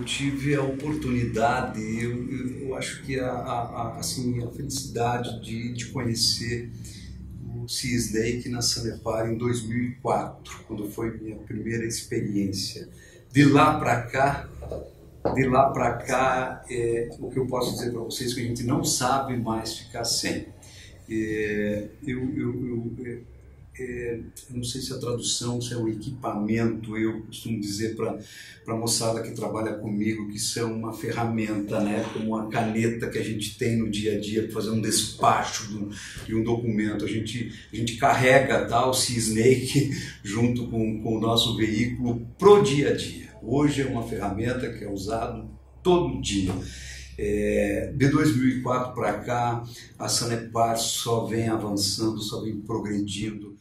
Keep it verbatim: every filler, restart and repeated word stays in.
tive a oportunidade, eu, eu, eu acho que a, a, a, assim, a felicidade de, de conhecer o Sea Snake na Sanepar em dois mil e quatro, quando foi minha primeira experiência. De lá para cá, de lá para cá, é, o que eu posso dizer para vocês é que a gente não sabe mais ficar sem. É, eu, eu, eu, é, é, eu não sei se a tradução, se é o equipamento, eu costumo dizer para a moçada que trabalha comigo que são uma ferramenta, né, como uma caneta que a gente tem no dia a dia para fazer um despacho do, de um documento. A gente, a gente carrega tá, o Sea Snake junto com, com o nosso veículo pro dia a dia. Hoje é uma ferramenta que é usada todo dia. É, de dois mil e quatro para cá, a Sanepar só vem avançando, só vem progredindo.